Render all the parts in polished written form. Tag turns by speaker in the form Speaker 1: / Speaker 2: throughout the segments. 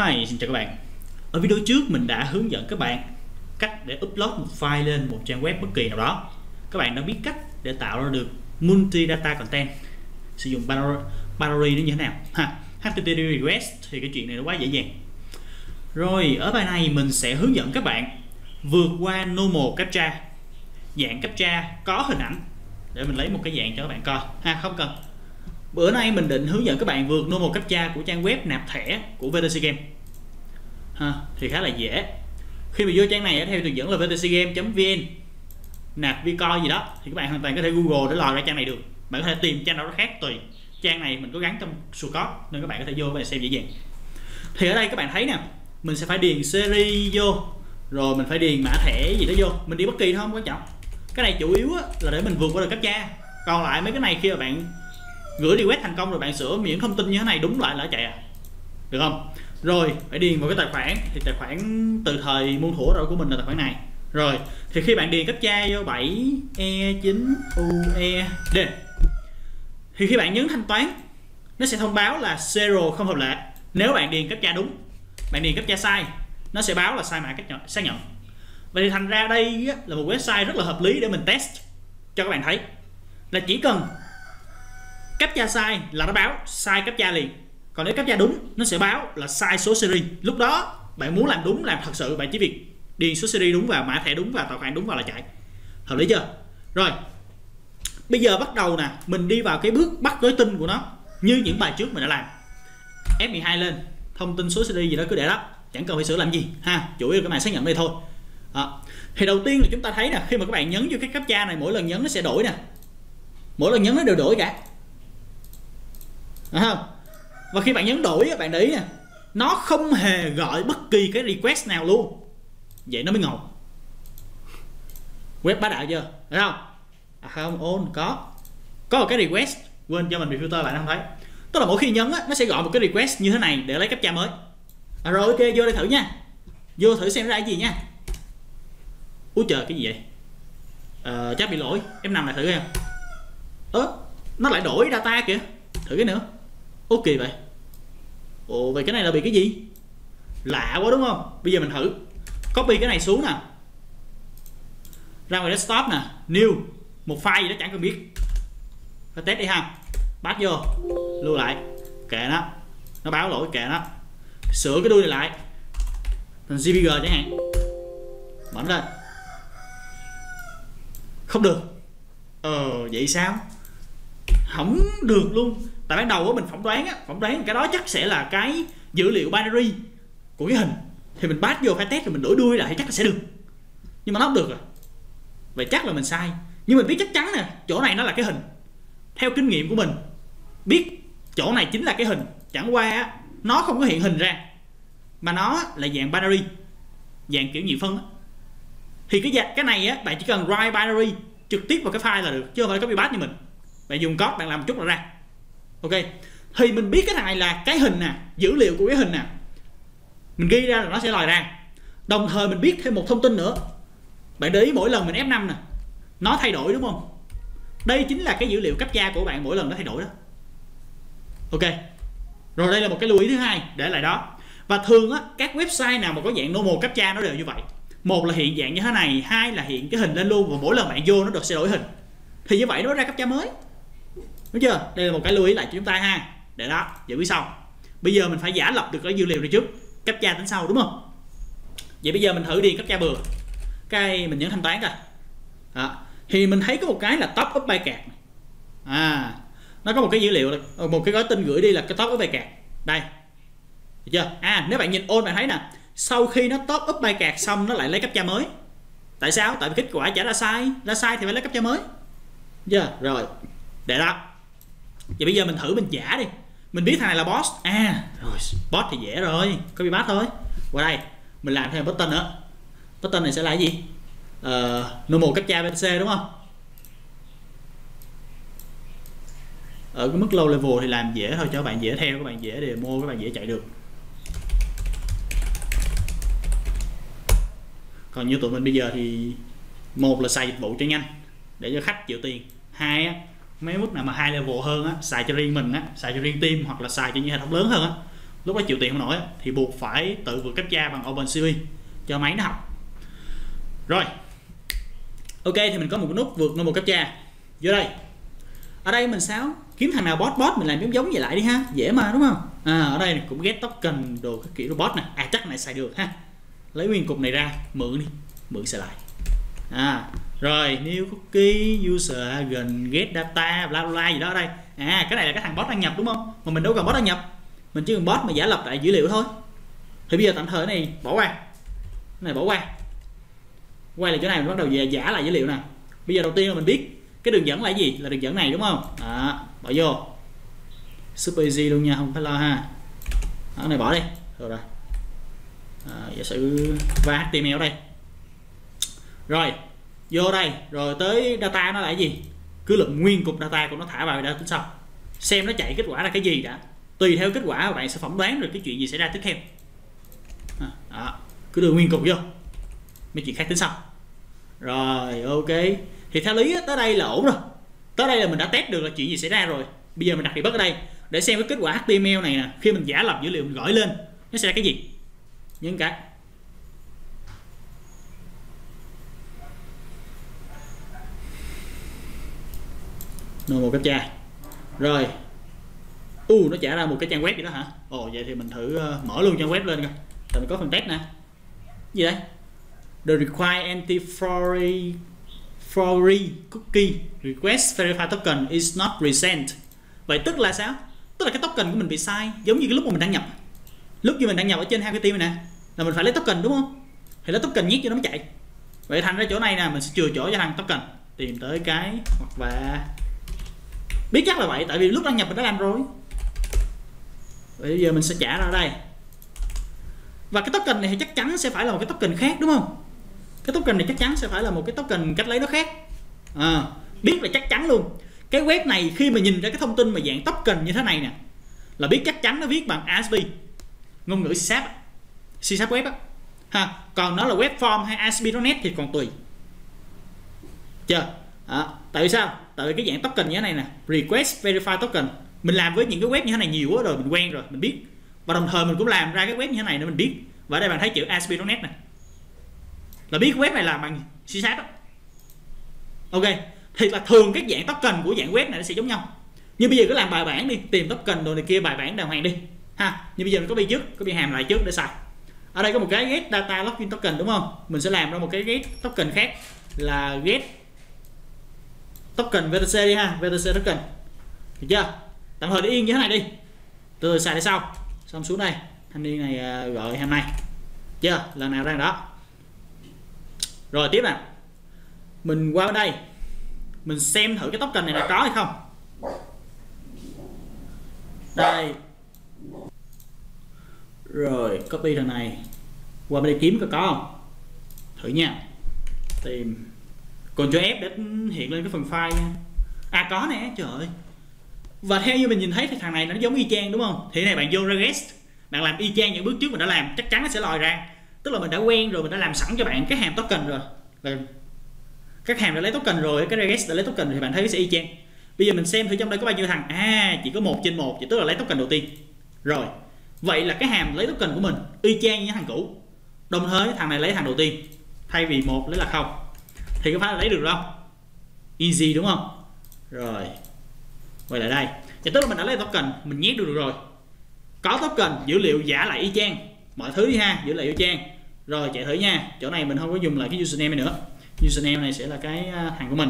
Speaker 1: Hi, xin chào các bạn. Ở video trước mình đã hướng dẫn các bạn cách để upload một file lên một trang web bất kỳ nào đó. Các bạn đã biết cách để tạo ra được multi-data content, sử dụng binary nó như thế nào ha. HTTP request thì cái chuyện này nó quá dễ dàng. Rồi ở bài này mình sẽ hướng dẫn các bạn vượt qua normal captcha, dạng captcha có hình ảnh, để mình lấy một cái dạng cho các bạn coi ha. Không cần, bữa nay mình định hướng dẫn các bạn vượt normal captcha của trang web nạp thẻ của VTC Game ha, thì khá là dễ. Khi mà vô trang này theo hướng dẫn là vtcgame.vn nạp vcoin gì đó thì các bạn hoàn toàn có thể Google để lòi ra trang này được. Bạn có thể tìm trang nào đó khác tùy. Trang này mình có gắn trong source nên các bạn có thể vô và xem dễ dàng. Thì ở đây các bạn thấy nè, mình sẽ phải điền series vô, rồi mình phải điền mã thẻ gì đó vô. Mình đi bất kỳ thôi không quan trọng. Cái này chủ yếu là để mình vượt qua được captcha. Còn lại mấy cái này khi mà bạn gửi request thành công rồi bạn sửa những thông tin như thế này đúng lại là chạy à, được không? Rồi phải điền vào cái tài khoản, thì tài khoản từ thời muôn thuở rồi của mình là tài khoản này. Rồi thì khi bạn điền captcha vô 7E9UE thì khi bạn nhấn thanh toán nó sẽ thông báo là zero không hợp lệ nếu bạn điền captcha đúng. Bạn điền captcha sai nó sẽ báo là sai mã xác nhận. Vậy thì thành ra đây là một website rất là hợp lý để mình test cho các bạn thấy là chỉ cần captcha sai là nó báo sai captcha liền, còn nếu captcha đúng nó sẽ báo là sai số series. Lúc đó bạn muốn làm đúng, làm thật sự, bạn chỉ việc điền số series đúng vào, mã thẻ đúng vào, tài khoản đúng vào là chạy. Hợp lý chưa? Rồi bây giờ bắt đầu nè, mình đi vào cái bước bắt gói tin của nó như những bài trước mình đã làm. F12 lên, thông tin số series gì đó cứ để đó, chẳng cần phải sửa làm gì ha, chủ yếu các bạn xác nhận đây thôi. Đó. Thì đầu tiên là chúng ta thấy nè, khi mà các bạn nhấn vô cái captcha này, mỗi lần nhấn nó sẽ đổi nè, mỗi lần nhấn nó đều đổi cả. Đúng không? Và khi bạn nhấn đổi, bạn để ý nè, nó không hề gọi bất kỳ cái request nào luôn. Vậy nó mới ngầu. Web bá đạo chưa? Thấy không? À không, on có một cái request, quên cho mình bị filter lại nó không thấy. Tức là mỗi khi nhấn nó sẽ gọi một cái request như thế này để lấy captcha mới. Rồi ok, vô đây thử nha. Vô thử xem ra cái gì nha. Úi trời, cái gì vậy? Chắc bị lỗi. F5 lại thử xem. Nó lại đổi data kìa. Thử cái nữa. Ok vậy. Ồ, vậy cái này là bị cái gì? Lạ quá đúng không? Bây giờ mình thử copy cái này xuống nè, ra ngoài desktop nè, new một file gì đó chẳng cần biết, phải test đi ha. Bắt vô, lưu lại, kệ nó báo lỗi kệ nó. Sửa cái đuôi này lại thành JPG chẳng hạn, mở lên không được. Vậy sao? Không được luôn. Tại ban đầu mình phỏng đoán cái đó chắc sẽ là cái dữ liệu binary của cái hình, thì mình pass vô file test rồi mình đổi đuôi lại thì chắc là sẽ được, nhưng mà nó không được rồi. Vậy chắc là mình sai, nhưng mình biết chắc chắn nè, chỗ này nó là cái hình. Theo kinh nghiệm của mình biết chỗ này chính là cái hình, chẳng qua nó không có hiện hình ra mà nó là dạng binary, dạng kiểu nhị phân. Thì cái này bạn chỉ cần write binary trực tiếp vào cái file là được, chứ không phải copy paste như mình. Bạn dùng code bạn làm một chút là ra. Ok, thì mình biết cái thằng này là cái hình nè, dữ liệu của cái hình nè, mình ghi ra là nó sẽ lòi ra. Đồng thời mình biết thêm một thông tin nữa. Bạn để ý mỗi lần mình F5 nè, nó thay đổi đúng không? Đây chính là cái dữ liệu captcha của bạn, mỗi lần nó thay đổi đó. Ok. Rồi đây là một cái lưu ý thứ hai, để lại đó. Và thường các website nào mà có dạng normal captcha nó đều như vậy. Một là hiện dạng như thế này, hai là hiện cái hình lên luôn, và mỗi lần bạn vô nó được sẽ đổi hình. Thì như vậy nó ra captcha mới. Đúng chưa? Đây là một cái lưu ý lại cho chúng ta ha. Để đó, giải quyết sau. Bây giờ mình phải giả lập được cái dữ liệu này trước, captcha tính sau đúng không? Vậy bây giờ mình thử điền captcha bừa. Cái mình nhấn thanh toán coi. Đó. Thì mình thấy có một cái là top up by card. Nó có một cái dữ liệu, một cái gói tin gửi đi là cái top up by card. Đây. Được chưa? Nếu bạn nhìn on bạn thấy nè, sau khi nó top up by card xong nó lại lấy captcha mới. Tại sao? Tại vì kết quả trả ra sai thì phải lấy captcha mới. Được chưa? Rồi. Để đó. Vậy bây giờ mình thử mình giả đi. Mình biết thằng này là boss. Rồi, boss thì dễ rồi, copy paste thôi. Qua đây, mình làm thêm button nữa. Button này sẽ là cái gì? Normal captcha BTC đúng không? Ở cái mức low level thì làm dễ thôi cho các bạn dễ theo, các bạn dễ demo, các bạn dễ chạy được. Còn như tụi mình bây giờ thì một là xài dịch vụ cho nhanh để cho khách chịu tiền, hai mấy mức nào mà high level hơn xài cho riêng mình xài cho riêng team, hoặc là xài cho những hệ thống lớn hơn lúc đó chịu tiền không nổi thì buộc phải tự vượt captcha bằng OpenCV cho máy nó học. Rồi ok, thì mình có một cái nút vượt normal captcha vô đây. Ở đây mình kiếm thằng nào bot mình làm giống vậy lại đi ha, dễ mà đúng không? Ở đây cũng get token đồ các kiểu robot nè, chắc này xài được ha. Lấy nguyên cục này ra mượn đi, mượn xài lại. Rồi new cookie user agent get data bla bla gì đó ở đây. Cái này là cái thằng bot đăng nhập đúng không? Mà mình đâu cần bot đăng nhập, mình chỉ cần bot mà giả lập lại dữ liệu thôi. Thì bây giờ tạm thời cái này bỏ qua, cái này bỏ qua, quay lại chỗ này mình bắt đầu giả lại dữ liệu nè. Bây giờ đầu tiên là mình biết cái đường dẫn là gì, là đường dẫn này đúng không? Bỏ vô super easy luôn nha, không phải lo ha. Cái này bỏ đi rồi. Giả sử và HTML ở đây. Rồi vô đây, rồi tới data nó là cái gì, cứ lượm nguyên cục data của nó thả vào để tính sau, xem nó chạy kết quả là cái gì đã. Tùy theo kết quả bạn sẽ phỏng đoán rồi cái chuyện gì xảy ra tiếp theo. Cứ đưa nguyên cục vô, mấy chuyện khác tính sau. Rồi ok, thì theo lý tới đây là ổn rồi, tới đây là mình đã test được là chuyện gì xảy ra rồi. Bây giờ mình đặt debug ở đây để xem cái kết quả HTML này nè, khi mình giả lập dữ liệu mình gửi lên nó sẽ ra cái gì. Những cái normal captcha. Rồi nó trả ra một cái trang web gì đó hả? Vậy thì mình thử mở luôn trang web lên coi. Rồi mình có phần test nè. Gì đây? The required anti-fraude cookie request verify token is not present. Vậy tức là sao? Tức là cái token của mình bị sai, giống như cái lúc mà mình đăng nhập. Lúc như mình đăng nhập ở trên HTTP này nè, là mình phải lấy token đúng không? Thì lấy token nhét cho nó mới chạy. Vậy thành ra chỗ này nè, mình sẽ chừa chỗ cho thằng token, tìm tới cái hoặc và biết chắc là vậy, tại vì lúc đăng nhập mình đã làm rồi. Vậy bây giờ mình sẽ trả ra ở đây. Và cái token này thì chắc chắn sẽ phải là một cái token khác đúng không? Cái token này chắc chắn sẽ phải là một cái token cách lấy nó khác. Biết là chắc chắn luôn. Cái web này khi mà nhìn ra cái thông tin mà dạng token như thế này nè, là biết chắc chắn nó viết bằng ASP, ngôn ngữ C# web á. Còn nó là web form hay ASP.NET thì còn tùy. Tại vì sao? Tại vì cái dạng token như thế này nè, request verify token, mình làm với những cái web như thế này nhiều quá rồi, mình quen rồi, mình biết. Và đồng thời mình cũng làm ra cái web như thế này để mình biết. Và ở đây bạn thấy chữ ASP.NET này, là biết web này làm bằng C# đó. Ok, thì là thường các dạng token của dạng web này nó sẽ giống nhau. Nhưng bây giờ cứ làm bài bản đi, tìm token đồ này kia bài bản đàng hoàng đi ha. Nhưng bây giờ mình có trước, có hàm lại trước để xài. Ở đây có một cái get data login token đúng không? Mình sẽ làm ra một cái get token khác là get token VTC đi ha, VTC token. Được chưa? Tạm thời để yên như thế này đi, từ từ xài để sau. Xong xuống đây, thanh niên này gọi hàm này. Chưa? Lần nào ra đó. Rồi tiếp nè, mình qua bên đây, mình xem thử cái token này là có hay không. Đây. Rồi copy thằng này qua bên đây kiếm có không? Thử nha. Tìm Ctrl F để hiện lên cái phần file nha. Có nè, trời ơi. Và theo như mình nhìn thấy thì thằng này nó giống y chang đúng không? Thì này bạn vô regest, bạn làm y chang những bước trước mình đã làm, chắc chắn nó sẽ lòi ra. Tức là mình đã quen rồi, mình đã làm sẵn cho bạn cái hàm token rồi. Các hàm đã lấy token rồi, cái regest đã lấy token thì bạn thấy sẽ y chang. Bây giờ mình xem thử trong đây có bao nhiêu thằng. Chỉ có 1/1, chỉ tức là lấy token đầu tiên. Rồi, vậy là cái hàm lấy token của mình y chang như thằng cũ. Đồng thời thằng này lấy thằng đầu tiên, thay vì 1 lấy là 0. Thì có phải là lấy được không? Easy đúng không? Rồi, quay lại đây. Thì tức là mình đã lấy token, mình nhét được rồi. Có token, dữ liệu giả lại y chang. Mọi thứ đi ha, dữ liệu y chang. Rồi chạy thử nha. Chỗ này mình không có dùng lại cái username này nữa. Username này sẽ là cái thằng của mình.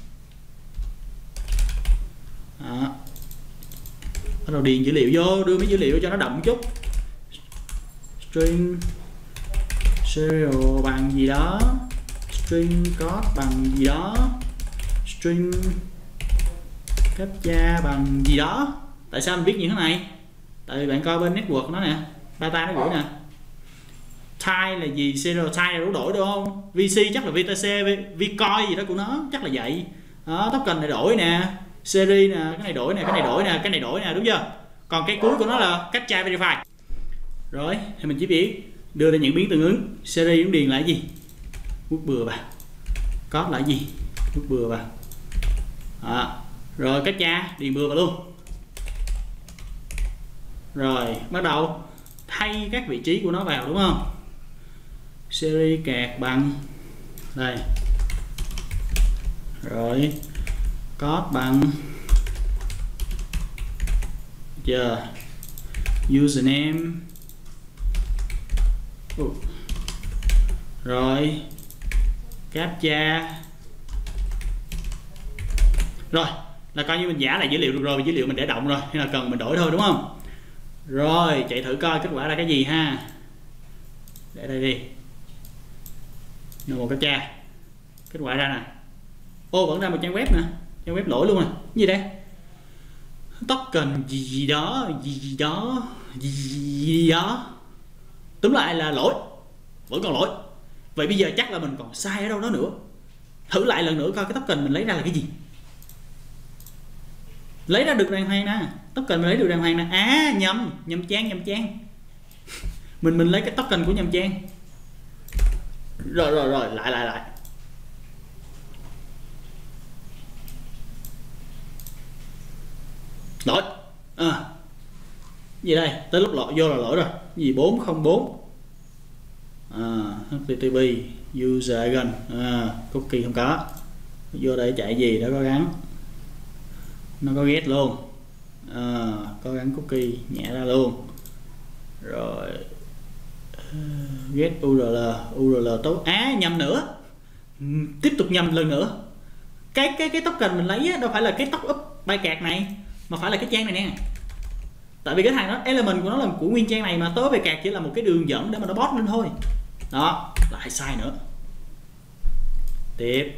Speaker 1: Đó. Bắt đầu điền dữ liệu vô, đưa mấy dữ liệu cho nó đậm chút. String serial bằng gì đó, string code bằng gì đó, string captcha bằng gì đó. Tại sao mình biết như thế này? Tại vì bạn coi bên network nó nè, data nó gửi nè. Type là gì? Serial type là đủ đổi đúng không? VC chắc là VTC, Vcoin gì đó của nó, chắc là vậy. Đó, token này đổi nè, series nè, cái này đổi nè, cái này đổi nè, cái này đổi nè, đúng chưa? Còn cái cuối của nó là captcha verify. Rồi, thì mình chỉ biết đưa ra những biến tương ứng. Series cũng điền lại gì? Quốc bừa vào. Code lại gì? Quốc bừa vào. Đó. Rồi captcha điền bừa vào luôn. Rồi bắt đầu thay các vị trí của nó vào đúng không? Series card bằng đây, rồi code bằng giờ username, rồi captcha. Rồi là coi như mình giả lại dữ liệu được rồi, dữ liệu mình để động rồi, nên là cần mình đổi thôi đúng không? Rồi chạy thử coi kết quả là cái gì ha. Để đây đi, một captcha, kết quả ra nè. Ô vẫn ra một trang web nè, trang web lỗi luôn nè. Cái gì đây? Token gì đó gì đó gì đó, túm lại là lỗi, vẫn còn lỗi. Vậy bây giờ chắc là mình còn sai ở đâu đó nữa. Thử lại lần nữa coi cái token mình lấy ra là cái gì. Lấy ra được đàng hoàng nè, token mình lấy được đàng hoàng nè. À nhầm trang mình lấy cái token của nhầm trang. Rồi lại lỗi gì đây, tới lúc lỗi vô là lỗi rồi. Gì 404 http user again, cookie không có, vô đây chạy gì đó có gắn, nó có get luôn, có gắn cookie nhẹ ra luôn. Rồi get url tốt, nhầm nữa, tiếp tục nhầm lần nữa. Cái token mình lấy á, đâu phải là cái top up bài card này, mà phải là cái trang này nè. Tại vì cái thằng đó element của nó là của nguyên trang này, mà tới bài card chỉ là một cái đường dẫn để mà nó bot lên thôi. Đó, lại sai nữa. Tiếp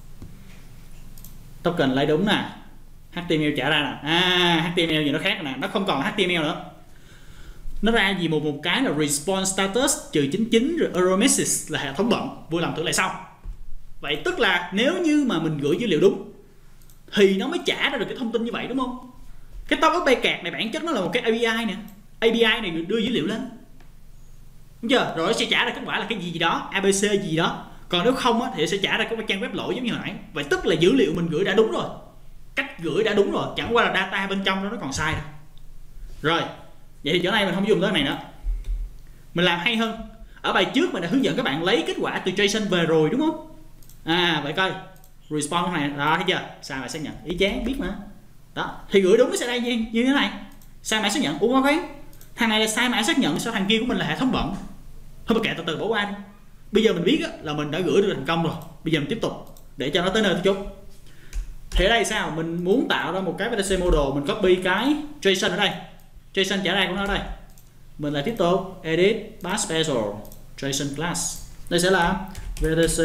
Speaker 1: token lấy đúng nè, HTML trả ra nè. HTML gì nó khác nè, nó không còn HTML nữa. Nó ra gì một cái là response status -99 rồi error message là hệ thống bận, vui lòng thử lại sau. Vậy tức là nếu như mà mình gửi dữ liệu đúng thì nó mới trả ra được cái thông tin như vậy đúng không? Cái top up card này bản chất nó là một cái API nè. API này đưa dữ liệu lên, đúng chưa? Rồi nó sẽ trả ra kết quả là cái gì đó, ABC gì đó. Còn nếu không á, thì sẽ trả ra cái trang web lỗi giống như hồi nãy. Vậy tức là dữ liệu mình gửi đã đúng rồi, cách gửi đã đúng rồi, chẳng qua là data bên trong đó nó còn sai rồi. Vậy thì chỗ này mình không dùng tới này nữa, mình làm hay hơn. Ở bài trước mình đã hướng dẫn các bạn lấy kết quả từ JSON về rồi đúng không? Vậy coi response này đó, thấy chưa? Sai mã xác nhận, ý chán biết mà. Đó, thì gửi đúng nó sẽ ra như thế này. Sai mã xác nhận, khoan, thằng này là sai mã xác nhận, sao thằng kia của mình là hệ thống bận. Thôi mà kệ, từ từ bỏ qua đi. Bây giờ mình biết là mình đã gửi được thành công rồi. Bây giờ mình tiếp tục để cho nó tới nơi tới chốn. Thì ở đây sao? Mình muốn tạo ra một cái VTC model, mình copy cái JSON ở đây. JSON trả ra của nó ở đây. Mình lại tiếp tục edit path special JSON class. Đây sẽ là VTC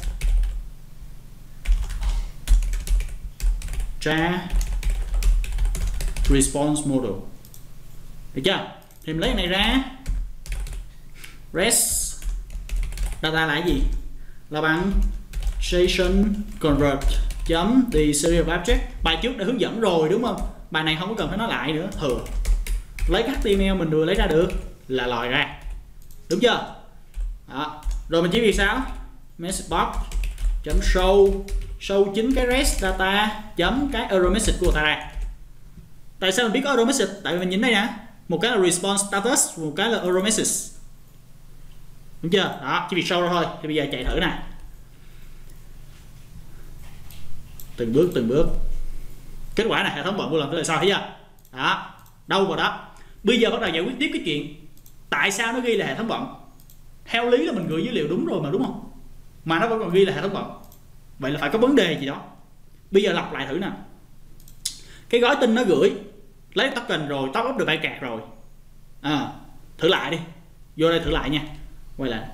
Speaker 1: tra response model. Được chưa? Thì mình lấy cái này ra. Res data là cái gì? Là bằng JSON convert chấm the series of object. Bài trước đã hướng dẫn rồi đúng không? Bài này không có cần phải nói lại nữa, thừa. Lấy các HTML mình vừa lấy ra được là lòi ra, đúng chưa? Đó. Rồi mình chỉ việc sao? Message box chấm show chính cái res data chấm cái error message của người ta ra. Tại sao mình biết có error message? Tại vì mình nhìn đây nè, một cái là response status, một cái là error message, đúng chưa? Đó, chỉ việc show ra thôi. Thì bây giờ chạy thử nè, từng bước. Kết quả này hệ thống bận một lần tới là sao, thấy chưa? Đó, đâu vào đó. Bây giờ bắt đầu giải quyết tiếp cái chuyện tại sao nó ghi là hệ thống bận. Theo lý là mình gửi dữ liệu đúng rồi mà, đúng không? Mà nó vẫn còn ghi là hệ thống bận. Vậy là phải có vấn đề gì đó. Bây giờ lặp lại thử nè. Cái gói tin nó gửi lấy token rồi, top up được bài card rồi. Thử lại đi. Vô đây thử lại nha. Quay lại.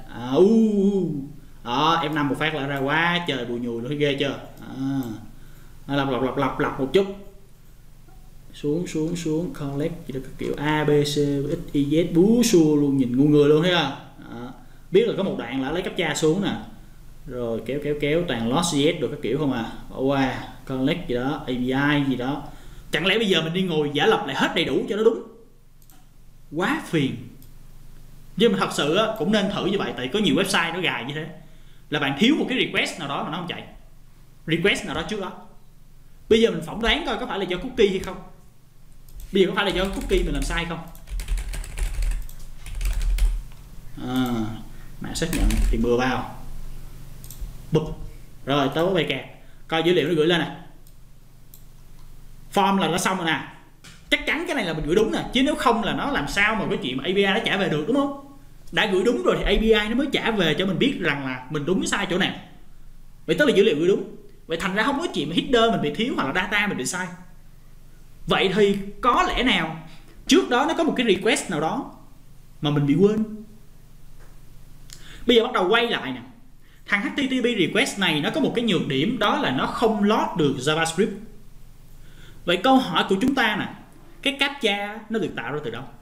Speaker 1: Đó, F5 một phát là ra quá trời bùi nhùi luôn, ghê chưa? Lặp một chút. Xuống collect chỉ được các kiểu A, B, C, X, Y, Z bú xua luôn, nhìn ngu người luôn, thấy không? Biết là có một đoạn là lấy captcha xuống nè. Rồi kéo toàn loss.js được các kiểu không à. Bỏ qua collect gì đó, API gì đó. Chẳng lẽ bây giờ mình đi ngồi giả lập lại hết đầy đủ cho nó đúng? Quá phiền. Nhưng mà thật sự cũng nên thử như vậy, tại có nhiều website nó gài như thế. Là bạn thiếu một cái request nào đó mà nó không chạy. Request nào đó trước đó. Bây giờ mình phỏng đoán coi có phải là do cookie hay không. Bây giờ có phải là do cookie mình làm sai không? Mã xác nhận thì bừa vào bụp, rồi tới bài kẹt coi dữ liệu nó gửi lên nè, form là nó xong rồi nè, chắc chắn cái này là mình gửi đúng nè, chứ nếu không là nó làm sao mà cái chuyện mà API nó trả về được, đúng không? Đã gửi đúng rồi thì API nó mới trả về cho mình biết rằng là mình đúng sai chỗ nào. Vậy tức là dữ liệu gửi đúng. Vậy thành ra không có chuyện mà header mình bị thiếu hoặc là data mình bị sai. Vậy thì có lẽ nào trước đó nó có một cái request nào đó mà mình bị quên. Bây giờ bắt đầu quay lại nè, thằng HTTP request này nó có một cái nhược điểm, đó là nó không load được JavaScript. Vậy câu hỏi của chúng ta nè, cái captcha nó được tạo ra từ đâu?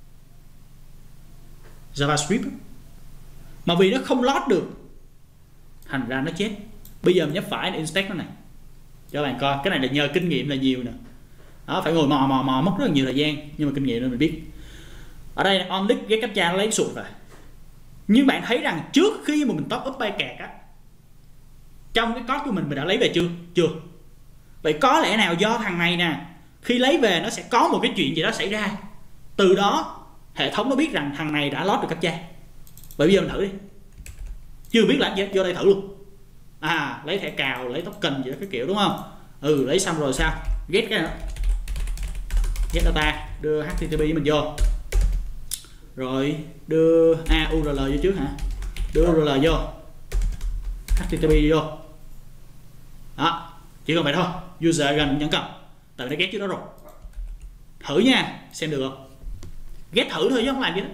Speaker 1: JavaScript. Mà vì nó không load được thành ra nó chết. Bây giờ mình nhấp phải inspect nó này cho các bạn coi. Cái này là nhờ kinh nghiệm là nhiều nè. Đó, phải ngồi mò mất rất là nhiều thời gian, nhưng mà kinh nghiệm nên mình biết. Ở đây là on click cái captcha nó lấy sụt rồi. Nhưng bạn thấy rằng trước khi mà mình top up bytecad á, trong cái code của mình đã lấy về chưa? Chưa. Vậy có lẽ nào do thằng này nè, khi lấy về nó sẽ có một cái chuyện gì đó xảy ra, từ đó hệ thống nó biết rằng thằng này đã load được captcha. Vậy bây giờ mình thử đi. Chưa biết làm gì, vô đây thử luôn. Lấy thẻ cào, lấy token gì đó cái kiểu, đúng không? Lấy xong rồi sao? Get cái nữa, get data, đưa HTTP mình vô, rồi đưa URL vô trước hả? Đưa URL vô, HTTP vô. Đó, chỉ còn vậy thôi. User gần nhấn cầm, tại nó get trước đó rồi. Thử nha, xem được không? Get thử thôi chứ không làm gì đó.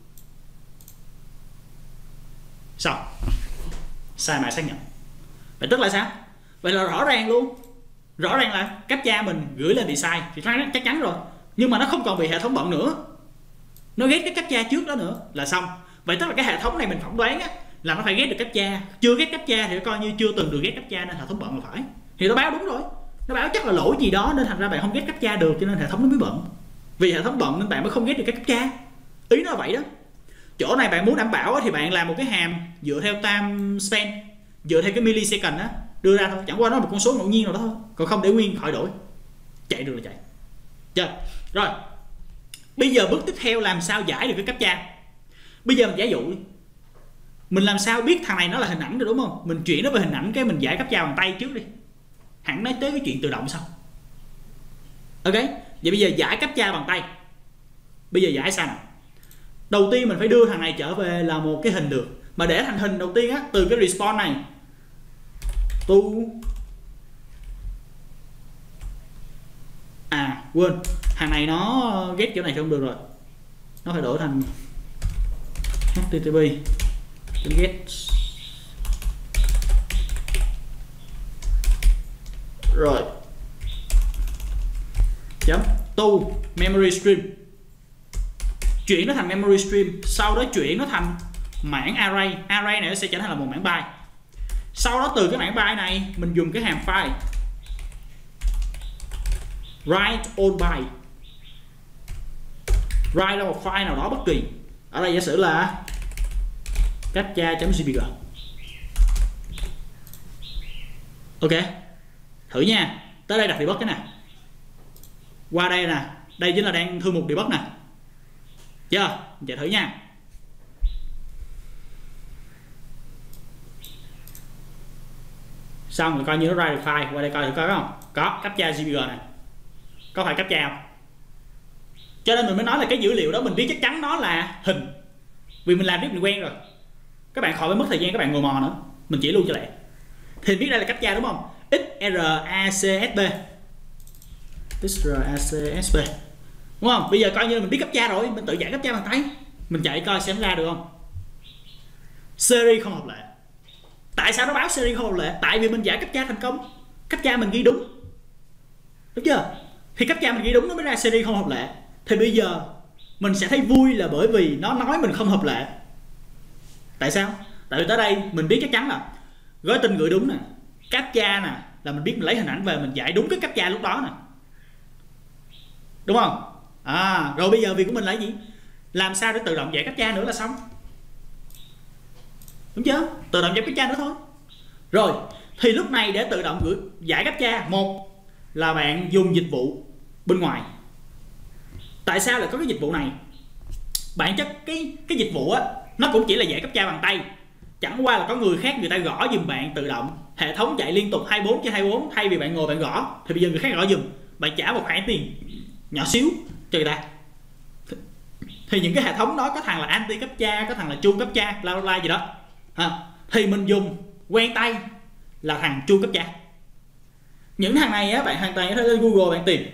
Speaker 1: Xong, sai mã xác nhận. Vậy tức là sao? Vậy là rõ ràng luôn, rõ ràng là captcha mình gửi lên bị sai thì chắc chắn rồi, nhưng mà nó không còn bị hệ thống bận nữa, nó ghét cái captcha trước đó nữa là xong. Vậy tức là cái hệ thống này mình phỏng đoán á, là nó phải ghét được captcha, chưa ghét captcha thì coi như chưa từng được ghét captcha nên hệ thống bận là phải. Thì nó báo đúng rồi, nó báo chắc là lỗi gì đó nên thành ra bạn không ghét captcha được, cho nên hệ thống nó mới bận. Vì hệ thống bận nên bạn mới không ghét được cái captcha. Ý nó là vậy đó. Chỗ này bạn muốn đảm bảo thì bạn làm một cái hàm dựa theo time spent, dựa theo cái millisecond á, đưa ra thôi, chẳng qua nó là một con số ngẫu nhiên nào đó thôi, còn không để nguyên khỏi đổi. Chạy được là chạy. Chưa? Rồi. Bây giờ bước tiếp theo làm sao giải được cái captcha. Bây giờ mình giả dụ mình làm sao biết thằng này nó là hình ảnh rồi, đúng không? Mình chuyển nó về hình ảnh cái mình giải captcha bằng tay trước đi, hẳn nói tới cái chuyện tự động sau. Ok, vậy bây giờ giải captcha bằng tay. Bây giờ giải sao nào? Đầu tiên mình phải đưa thằng này trở về là một cái hình được. Mà để thành hình đầu tiên á, từ cái response này quên, thằng này nó get kiểu này không được rồi, nó phải đổi thành HTTP get rồi chấm to memory stream, chuyển nó thành memory stream, sau đó chuyển nó thành mảng array. Array này nó sẽ trở thành là một mảng byte. Sau đó từ cái mảng byte này mình dùng cái hàm file write on byte, write ra một file nào đó bất kỳ. Ở đây giả sử là captcha.jpg. Ok, thử nha. Tới đây đặt debug cái nè, qua đây nè, đây chính là đang thư mục debug nè. Chưa? Chạy thử nha. Xong rồi coi như nó ra được file. Qua đây coi thử có không? Có, captcha.jpg này. Có phải captcha không? Cho nên mình mới nói là cái dữ liệu đó mình biết chắc chắn nó là hình, vì mình làm riết mình quen rồi. Các bạn khỏi phải mất thời gian các bạn ngồi mò nữa, mình chỉ luôn cho lẹ. Thì biết đây là captcha đúng không? XRACSB, XRACSB, đúng không? Bây giờ coi như là mình biết captcha rồi, mình tự giải captcha bằng tay, mình chạy coi xem ra được không. Series không hợp lệ. Tại sao nó báo series không hợp lệ? Tại vì mình giải captcha thành công, captcha mình ghi đúng, đúng chưa? Thì captcha mình ghi đúng nó mới ra series không hợp lệ. Thì bây giờ mình sẽ thấy vui là bởi vì nó nói mình không hợp lệ. Tại sao? Tại vì tới đây mình biết chắc chắn là gói tin gửi đúng nè, captcha nè, là mình biết mình lấy hình ảnh về mình giải đúng cái captcha lúc đó nè, đúng không? Rồi bây giờ việc của mình là gì? Làm sao để tự động giải captcha nữa là xong, đúng chưa? Tự động giải captcha nữa thôi. Rồi thì lúc này để tự động gửi giải captcha, một là bạn dùng dịch vụ bên ngoài. Tại sao lại có cái dịch vụ này? Bản chất cái dịch vụ á nó cũng chỉ là giải captcha bằng tay, chẳng qua là có người khác người ta gõ giùm bạn tự động, hệ thống chạy liên tục 24/24, thay vì bạn ngồi bạn gõ thì bây giờ người khác gõ giùm, bạn trả một khoản tiền nhỏ xíu cho người ta. Thì những cái hệ thống đó có thằng là anti captcha, có thằng là chuông captcha, bla bla bla gì đó thì mình dùng quen tay là thằng chuông captcha. Những thằng này á, bạn hoàn toàn có thể lên Google bạn tìm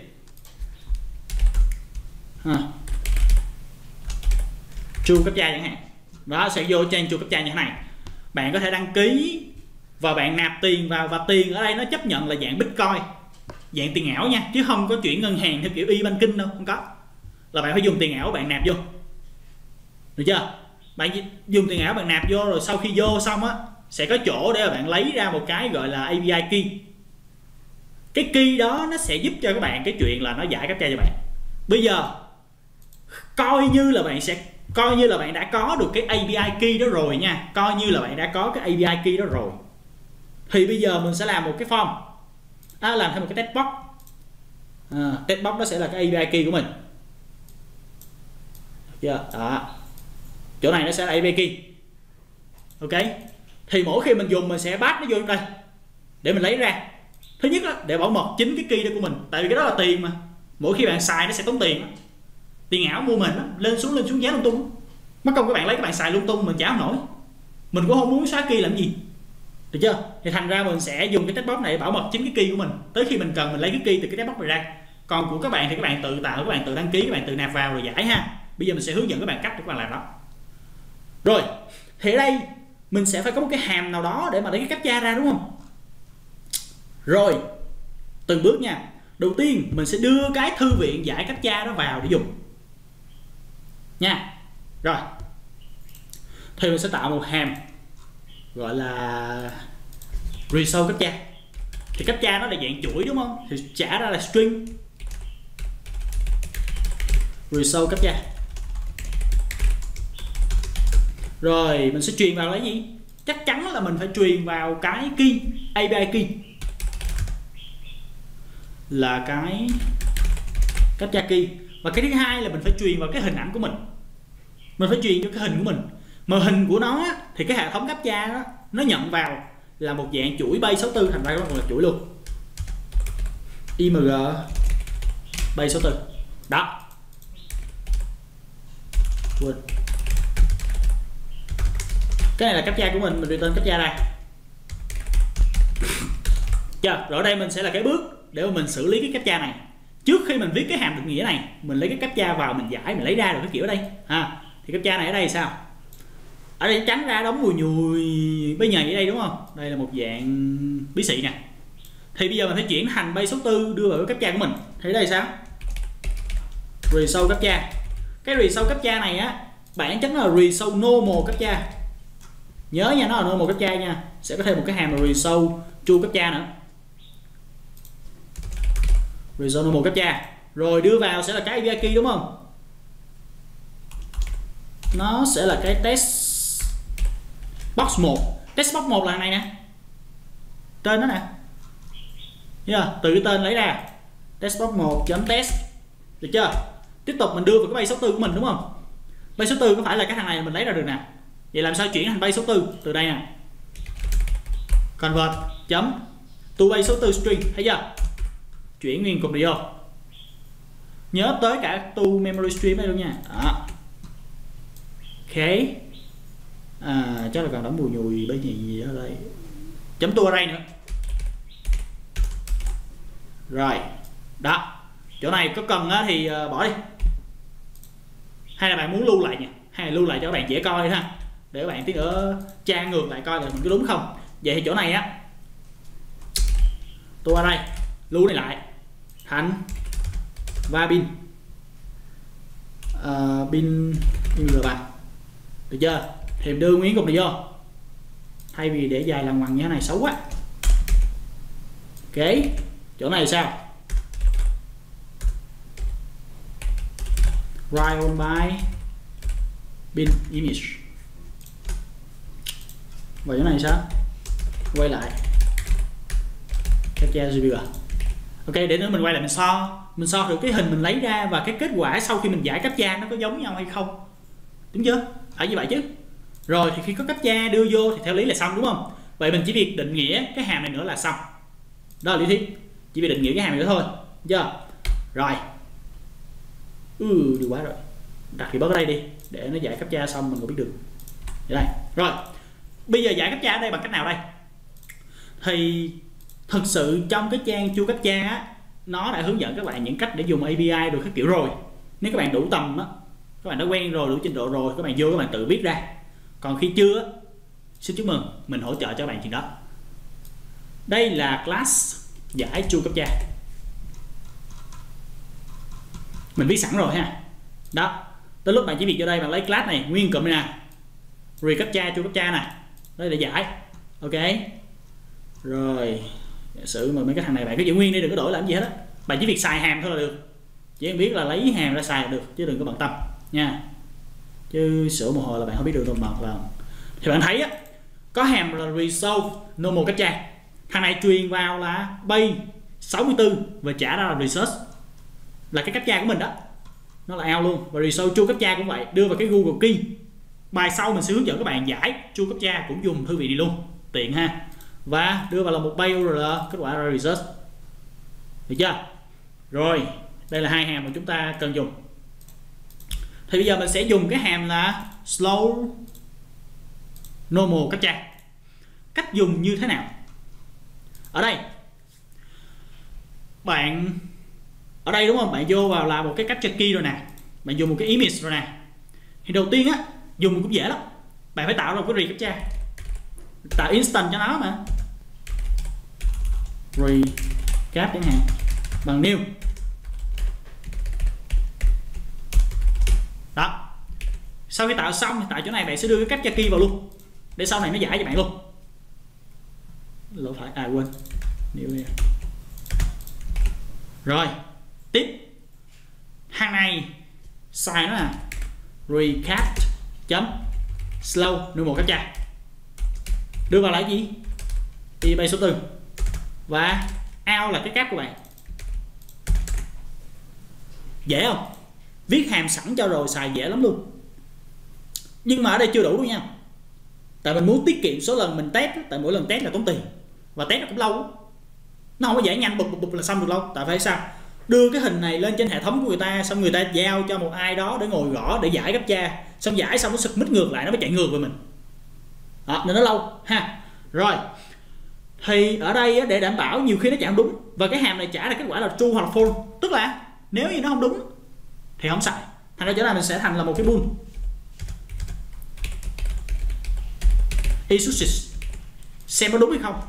Speaker 1: chuông captcha chẳng hạn, đó sẽ vô trên chuông captcha như thế này, bạn có thể đăng ký và bạn nạp tiền vào, và tiền ở đây nó chấp nhận là dạng Bitcoin, dạng tiền ảo nha, chứ không có chuyển ngân hàng theo kiểu e-banking đâu, không có, là bạn phải dùng tiền ảo bạn nạp vô, được chưa? Bạn dùng tiền ảo bạn nạp vô rồi sau khi vô xong á sẽ có chỗ để mà bạn lấy ra một cái gọi là API key. Cái key đó nó sẽ giúp cho các bạn cái chuyện là nó giải captcha cho bạn. Bây giờ coi như là bạn đã có được cái API key đó rồi nha, coi như là bạn đã có cái API key đó rồi, thì bây giờ mình sẽ làm một cái form, làm thêm một cái text box. Text box đó sẽ là cái API key của mình, được chưa? Đó, chỗ này nó sẽ là API key. Ok, thì mỗi khi mình dùng mình sẽ pass nó vô đây để mình lấy ra. Thứ nhất là để bảo mật chính cái key đó của mình, tại vì cái đó là tiền mà, mỗi khi bạn xài nó sẽ tốn tiền. Tiền ảo mua mình lên xuống giá lung tung, mất công các bạn lấy các bạn xài lung tung mình trả không nổi, mình cũng không muốn xóa key làm gì, được chưa? Thì thành ra mình sẽ dùng cái text box này để bảo mật chính cái key của mình, tới khi mình cần mình lấy cái key từ cái text box này ra. Còn của các bạn thì các bạn tự tạo, các bạn tự đăng ký, các bạn tự nạp vào rồi giải ha. Bây giờ mình sẽ hướng dẫn các bạn cách để các bạn làm đó. Rồi thì ở đây mình sẽ phải có một cái hàm nào đó để mà lấy cái captcha ra, đúng không? Rồi từng bước nha. Đầu tiên mình sẽ đưa cái thư viện giải captcha đó vào để dùng nha. Rồi thì mình sẽ tạo một hàm gọi là result captcha. Thì captcha nó là dạng chuỗi đúng không, thì trả ra là string result captcha. Rồi mình sẽ truyền vào là gì? Chắc chắn là mình phải truyền vào cái key, API key là cái captcha key. Và cái thứ hai là mình phải truyền vào cái hình ảnh của mình. Mình phải truyền cho cái hình của mình. Mà hình của nó thì cái hệ thống captcha đó nó nhận vào là một dạng chuỗi base 64, thành ra nó còn là chuỗi luôn. IMG base 64. Đó. Quên. Cái này là captcha của mình return captcha ra. Rồi ở đây mình sẽ là cái bước để mà mình xử lý cái captcha này. Trước khi mình viết cái hàm định nghĩa này, mình lấy cái captcha vào mình giải, mình lấy ra được cái kiểu ở đây thì captcha này ở đây sao? Ở đây trắng ra đóng mùi nhùi bây nhầy ở đây đúng không? Đây là một dạng bí xị nè. Thì bây giờ mình phải chuyển thành base số 4 đưa vào cái captcha của mình. Thì ở đây sao? Result captcha. Cái result captcha này á, bản chất nó là result normal captcha. Nhớ nha, nó là normal captcha nha. Sẽ có thêm một cái hàm là result true captcha nữa. Result normal captcha. Rồi đưa vào sẽ là cái API key đúng không? Nó sẽ là cái test box 1. Test box 1 là thằng này nè. Tên nó nè. Từ cái tên lấy ra. Test box 1.test. Được chưa? Tiếp tục mình đưa vào cái base số 4 của mình đúng không? Base số 4 có phải là cái thằng này mình lấy ra được nè. Vậy làm sao chuyển thành base số 4? Từ đây nè. Convert chấm to base số 4 string, thấy chưa? Chuyển nguyên cục này vô. Nhớ tới cả to memory stream này luôn nha. Đó. Ok. Chắc là còn đóng mùi nhùi bên gì ở đây. Chấm to array nữa. Rồi. Đó. Chỗ này có cần thì bỏ đi. Hay là bạn muốn lưu lại nha. Hay là lưu lại cho các bạn dễ coi ha. Để các bạn tí nữa tra ngược lại coi là mình có đúng không. Vậy thì chỗ này á, to array lưu này lại thành và bin bin như bạn, được chưa? Thì đưa nguyên cục này vô, thay vì để dài lằng ngoằng như thế này xấu quá. Ok, chỗ này sao? Write on by bin image. Và chỗ này sao? Quay lại captcha GPG. Ok, để nữa mình quay lại mình so thử cái hình mình lấy ra và cái kết quả sau khi mình giải captcha nó có giống nhau hay không, đúng chưa? Phải như vậy chứ. Rồi thì khi có captcha đưa vô thì theo lý là xong đúng không? Vậy mình chỉ việc định nghĩa cái hàm này nữa là xong. Đó là lý thuyết. Chỉ việc định nghĩa cái hàm này nữa thôi. Được chưa? Rồi. Được quá rồi. Đặt thì bớt ở đây đi để nó giải captcha xong mình còn biết được. Đây. Rồi. Bây giờ giải captcha ở đây bằng cách nào đây? Thì thực sự trong cái trang chu captcha á, nó đã hướng dẫn các bạn những cách để dùng API rồi các kiểu rồi. Nếu các bạn đủ tầm á, các bạn đã quen rồi, đủ trình độ rồi, các bạn vô các bạn tự viết ra. Còn khi chưa, xin chúc mừng, mình hỗ trợ cho các bạn chuyện đó. Đây là class giải chu captcha. Mình viết sẵn rồi ha. Đó, tới lúc bạn chỉ việc vô đây bạn lấy class này nguyên cụm này nè, recaptcha chu captcha nè, đây để giải. Ok. Rồi, giả sử mà mấy cái thằng này bạn cứ giữ nguyên đi, đừng có đổi làm gì hết á. Bạn chỉ việc xài hàm thôi là được. Chỉ biết là lấy hàm ra xài là được, chứ đừng có bận tâm nha. Chứ sửa một hồi là bạn không biết được đâu mà vào. Thì bạn thấy á, có hàm là resolve normal captcha. Thằng này truyền vào là base 64 và trả ra là research, là cái captcha của mình đó. Nó là out luôn. Và resolve chu captcha cũng vậy, đưa vào cái Google Key. Bài sau mình sẽ hướng dẫn các bạn giải chu captcha cũng dùng thư viện này luôn, tiện ha. Và đưa vào là một base URL, kết quả ra research. Được chưa? Rồi, đây là hai hàm mà chúng ta cần dùng. Thì bây giờ mình sẽ dùng cái hàm là slow normal captcha. Cách dùng như thế nào? Ở đây bạn, ở đây đúng không? Bạn vô vào là một cái captcha key rồi nè, bạn dùng một cái image rồi nè. Thì đầu tiên á, dùng cũng dễ lắm. Bạn phải tạo ra một cái recaptcha, tạo instant cho nó mà. Recap chẳng hạn bằng new. Đó. Sau khi tạo xong thì tại chỗ này bạn sẽ đưa cái captcha key vào luôn, để sau này nó giải cho bạn luôn. Lỗi phải, quên. New. Rồi, tiếp. Hàng này xài nó là recap chấm slow normal captcha. Đưa vào là cái gì? eBay số 4. Và out là cái cap của bạn. Dễ không? Viết hàm sẵn cho rồi xài dễ lắm luôn. Nhưng mà ở đây chưa đủ đâu nha. Tại mình muốn tiết kiệm số lần mình test, tại mỗi lần test là tốn tiền và test nó cũng lâu. Nó không có giải nhanh bụp là xong được lâu. Tại phải sao? Đưa cái hình này lên trên hệ thống của người ta, xong người ta giao cho một ai đó để ngồi gõ để giải captcha, xong giải xong nó submit ngược lại, nó mới chạy ngược về mình. Đó, nên nó lâu ha. Rồi. Thì ở đây để đảm bảo nhiều khi nó chẳng đúng, và cái hàm này trả ra kết quả là true hoặc là false, tức là nếu như nó không đúng thì không xài. Thành ra chỗ này mình sẽ thành là một cái bool issues, xem nó đúng hay không.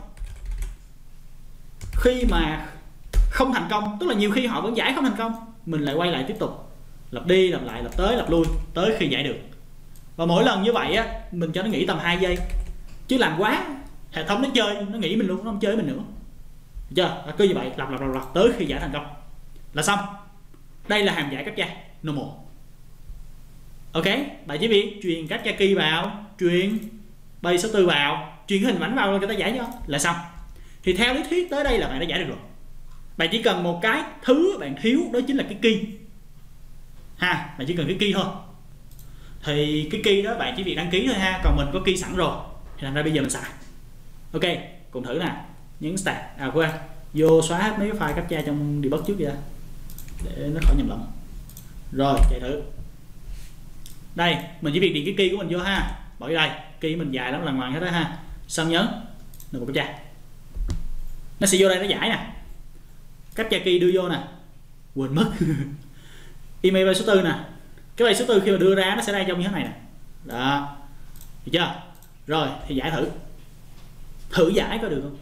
Speaker 1: Khi mà không thành công, tức là nhiều khi họ vẫn giải không thành công, mình lại quay lại tiếp tục lặp đi lặp lại, lặp tới lặp lui tới khi giải được. Và mỗi lần như vậy á, mình cho nó nghỉ tầm 2 giây, chứ làm quá hệ thống nó chơi, nó nghỉ mình luôn, nó không chơi mình nữa. Được chưa? Cứ như vậy lặp tới khi giải thành công là xong. Đây là hàm giải captcha normal. Ok, bạn chỉ việc truyền captcha key vào, truyền base số 4 vào, truyền hình ảnh vào, người ta giải cho là xong. Thì theo lý thuyết tới đây là bạn đã giải được rồi. Bạn chỉ cần một cái thứ bạn thiếu, đó chính là cái key ha. Bạn chỉ cần cái key thôi. Thì cái key đó bạn chỉ việc đăng ký thôi ha. Còn mình có key sẵn rồi thì thành ra bây giờ mình xài. Ok, cùng thử nè. Nhấn start, quên, vô xóa hết mấy cái file captcha trong debug trước kìa, để nó khỏi nhầm lẫn. Rồi chạy thử. Đây mình chỉ việc điền cái key của mình vô ha. Bỏ vô đây, key mình dài lắm, lần hết đó ha. Xong nhấn được một captcha, nó sẽ vô đây nó giải nè. Captcha key đưa vô nè, quên mất. Email base số 4 nè. Cái base số 4 khi mà đưa ra nó sẽ ra trong như thế này nè. Đó, được chưa? Rồi thì giải thử, thử giải có được không.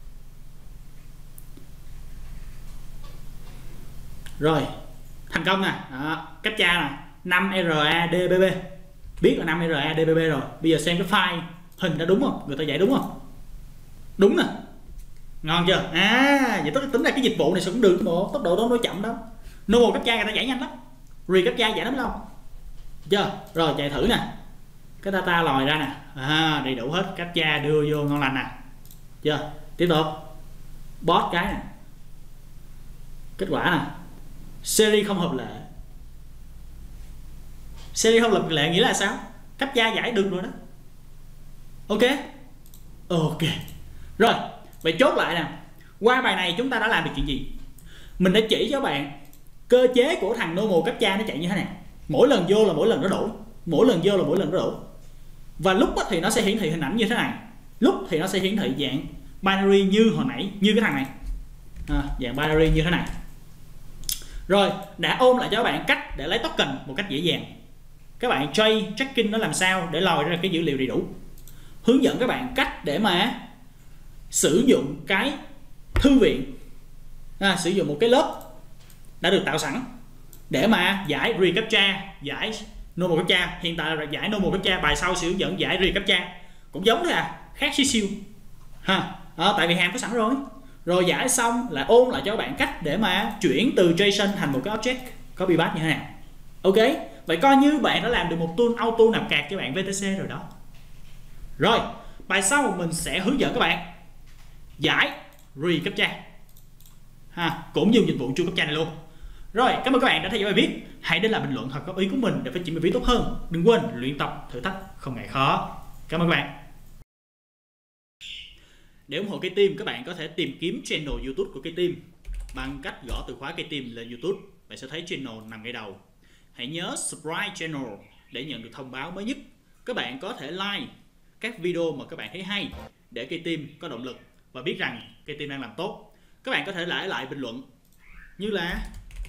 Speaker 1: Rồi thành công nè. Đó, captcha nè, 5RADBB, biết là 5RADBB rồi. Bây giờ xem cái file hình đã đúng không, người ta giải đúng không. Đúng nè, ngon chưa. Vậy tức tính ra cái dịch vụ này sẽ cũng được, tốc độ đó nó chậm đâu. Normal captcha người ta giải nhanh lắm, recaptcha giải lắm đâu. Được chưa? Rồi chạy thử nè, cái data lòi ra nè, đầy đủ hết, captcha đưa vô ngon lành nè. Chưa? Tiếp tục bot cái nè, kết quả nè, series không hợp lệ. Series không hợp lệ nghĩa là sao? Captcha giải được rồi đó, Ok. Ok. Rồi, vậy chốt lại nè. Qua bài này chúng ta đã làm được chuyện gì? Mình đã chỉ cho bạn cơ chế của thằng normal captcha nó chạy như thế nào. Mỗi lần vô là mỗi lần nó đổ, mỗi lần vô là mỗi lần nó đổ. Và lúc thì nó sẽ hiển thị hình ảnh như thế này, lúc thì nó sẽ hiển thị dạng binary như hồi nãy, như cái thằng này, dạng binary như thế này. Rồi, đã ôn lại cho các bạn cách để lấy token một cách dễ dàng. Các bạn tracking nó làm sao để lòi ra cái dữ liệu đầy đủ. Hướng dẫn các bạn cách để mà sử dụng cái thư viện, sử dụng một cái lớp đã được tạo sẵn để mà giải reCAPTCHA, giải normal captcha. Hiện tại là giải normal captcha, bài sau sẽ hướng dẫn giải reCAPTCHA. Cũng giống thế khác xíu xíu tại vì hàm có sẵn rồi. Rồi giải xong là ôn lại cho các bạn cách để mà chuyển từ JSON thành một cái object copy paste như thế nào. Ok, vậy coi như bạn đã làm được một tool auto nạp card cho bạn VTC rồi đó. Rồi, bài sau mình sẽ hướng dẫn các bạn giải reCAPTCHA, cũng dùng dịch vụ TrueCAPTCHA này luôn. Rồi, cảm ơn các bạn đã theo dõi bài viết. Hãy để lại bình luận hoặc góp ý của mình để phát triển bài viết tốt hơn. Đừng quên luyện tập, thử thách không ngại khó. Cảm ơn các bạn. Để ủng hộ Cây Team, các bạn có thể tìm kiếm channel YouTube của Cây Team bằng cách gõ từ khóa Cây Team lên YouTube. Bạn sẽ thấy channel nằm ngay đầu. Hãy nhớ subscribe channel để nhận được thông báo mới nhất. Các bạn có thể like các video mà các bạn thấy hay để Cây Team có động lực và biết rằng Cây Team đang làm tốt. Các bạn có thể để lại bình luận như là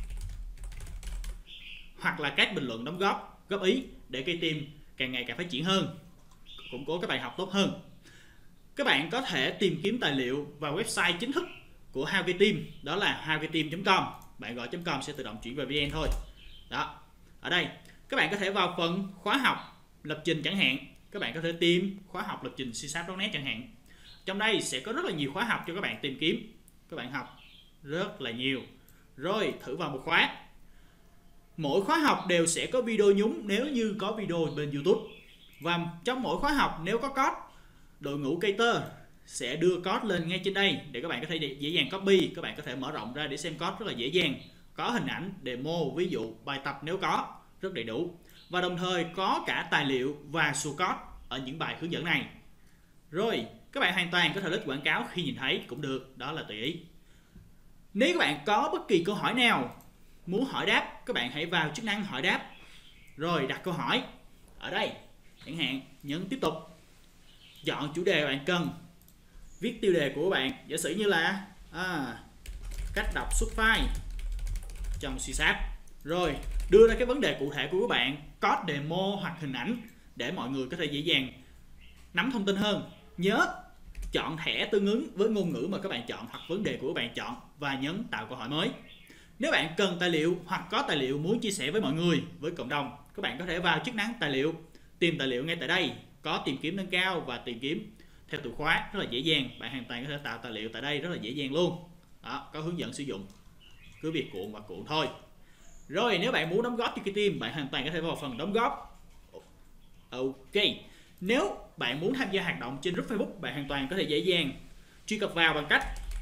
Speaker 1: hoặc là các bình luận đóng góp ý để Cây Team càng ngày càng phát triển hơn, củng cố các bài học tốt hơn. Các bạn có thể tìm kiếm tài liệu vào website chính thức của How Cây Team, đó là howkayteam.com. Bạn gọi .com sẽ tự động chuyển về VN thôi. Đó. Ở đây các bạn có thể vào phần khóa học lập trình chẳng hạn, các bạn có thể tìm khóa học lập trình C#.net chẳng hạn. Trong đây sẽ có rất là nhiều khóa học cho các bạn tìm kiếm. Các bạn học rất là nhiều. Rồi thử vào một khóa. Mỗi khóa học đều sẽ có video nhúng nếu như có video bên YouTube. Và trong mỗi khóa học nếu có code, đội ngũ Cater sẽ đưa code lên ngay trên đây để các bạn có thể dễ dàng copy. Các bạn có thể mở rộng ra để xem code rất là dễ dàng. Có hình ảnh, demo, ví dụ, bài tập nếu có, rất đầy đủ. Và đồng thời có cả tài liệu và source code ở những bài hướng dẫn này. Rồi, các bạn hoàn toàn có thể lít quảng cáo khi nhìn thấy cũng được, đó là tùy ý. Nếu các bạn có bất kỳ câu hỏi nào muốn hỏi đáp, các bạn hãy vào chức năng hỏi đáp. Rồi đặt câu hỏi ở đây, chẳng hạn, nhấn tiếp tục. Chọn chủ đề bạn cần, viết tiêu đề của các bạn, giả sử như là cách đọc xuất file trong C#. Rồi đưa ra cái vấn đề cụ thể của các bạn, code demo hoặc hình ảnh để mọi người có thể dễ dàng nắm thông tin hơn. Nhớ chọn thẻ tương ứng với ngôn ngữ mà các bạn chọn hoặc vấn đề của các bạn chọn và nhấn tạo câu hỏi mới. Nếu bạn cần tài liệu hoặc có tài liệu muốn chia sẻ với mọi người, với cộng đồng, các bạn có thể vào chức năng tài liệu, tìm tài liệu ngay tại đây. Có tìm kiếm nâng cao và tìm kiếm theo từ khóa rất là dễ dàng. Bạn hoàn toàn có thể tạo tài liệu tại đây rất là dễ dàng luôn. Đó, có hướng dẫn sử dụng, cứ việc cuộn và cuộn thôi. Rồi nếu bạn muốn đóng góp cho cái team, bạn hoàn toàn có thể vào phần đóng góp. Ok. Nếu bạn muốn tham gia hoạt động trên group Facebook, bạn hoàn toàn có thể dễ dàng truy cập vào bằng cách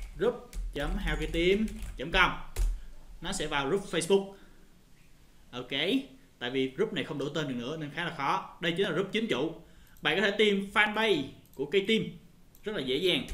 Speaker 1: group.howkayteam.com. Nó sẽ vào group Facebook. Ok. Tại vì group này không đổi tên được nữa nên khá là khó. Đây chính là group chính chủ. Bạn có thể tìm fanpage của Cây Team rất là dễ dàng.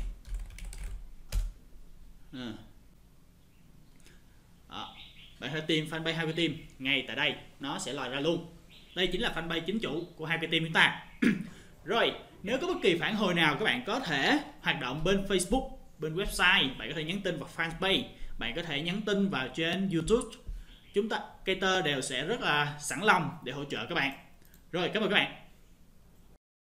Speaker 1: Bạn có thể tìm fanpage How Cây Team ngay tại đây, nó sẽ lòi ra luôn. Đây chính là fanpage chính chủ của How Cây Team chúng ta. Rồi, nếu có bất kỳ phản hồi nào, các bạn có thể hoạt động bên Facebook, bên website, bạn có thể nhắn tin vào fanpage, bạn có thể nhắn tin vào trên YouTube. Chúng ta Cater đều sẽ rất là sẵn lòng để hỗ trợ các bạn. Rồi, cảm ơn các bạn.